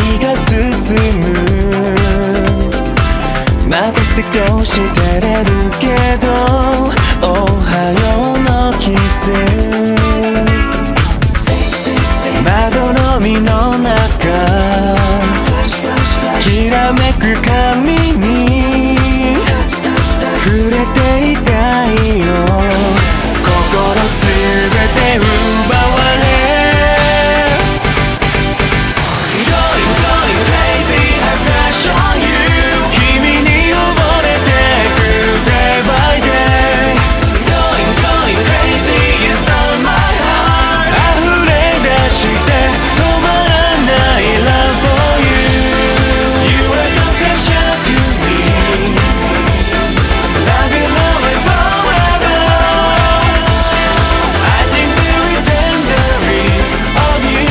日が包む。また少し照れるけどおはようのキス。窓の海の中きらめく髪に触れていたいよ。心すべて奪われ Going crazy, I crush on you 君に溺れてく day by day Going crazy, you stole my heart 溢れ出して止まらない love for you You are so special to me Love you now and forever I think very tenderly of you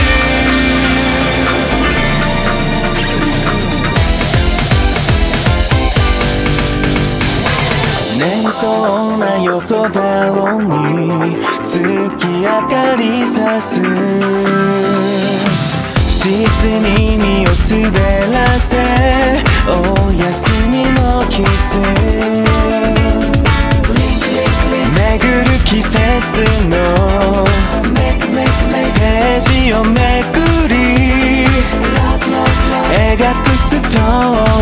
眠そうな横顔に月明かりさす。シスに身を滑らせお休みのキス。巡る季節のページをめくり描くストーリー